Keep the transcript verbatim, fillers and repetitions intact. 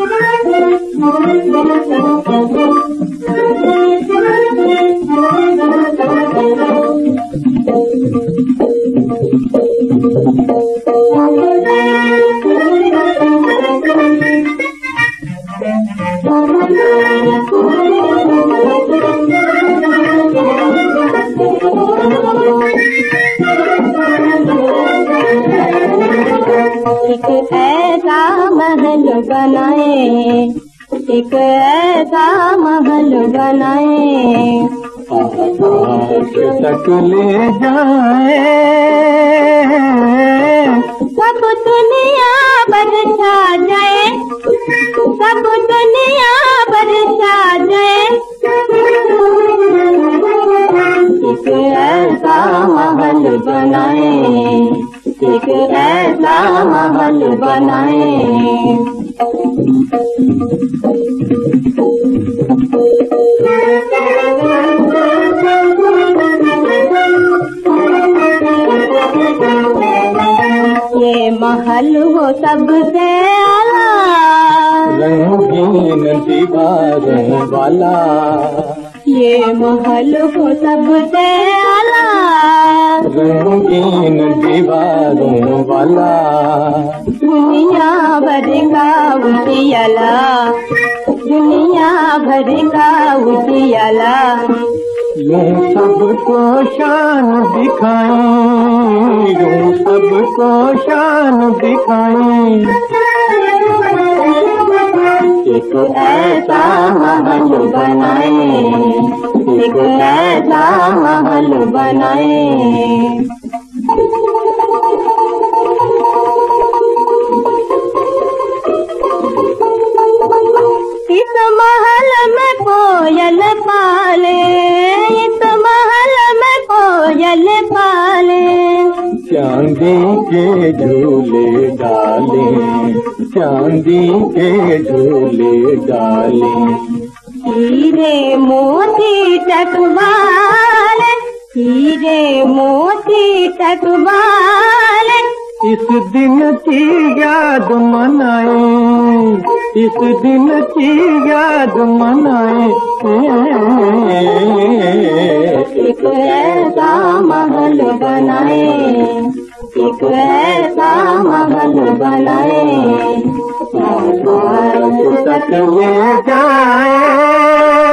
एक ऐसा महल बनाए, एक ऐसा महल बनाए, आकाश तक ले जाए, सब दुनिया पर छा जाए, सब दुनिया पर छा जाए। एक ऐसा महल बनाए, एक ऐसा महल बनाए, ये महल हो सबसे आला, रंगीन दीवारों वाला, ये महल हो सबसे आला, रंगीन दीवारों वाला, दुनिया भर का उजियाला, दुनिया भर का उजियाला। यूं सबको शान दिखाएं, यूं सबको शान दिखाएं, एक ऐसा महल बनाए, एक ऐसा महल बनाए। इस महल में कोयल पाले, इस महल में कोयल पाले, चांदी के झूले डाले, चांदी के झूले डाले, हीरे मोती टकवाले, हीरे मोती टकवाले। इस दिन की याद मनाए, इस दिन की याद मनाए, एक ऐसा महल बनाए, एक ऐसा महल बनाए, आकाश तक ले जाए।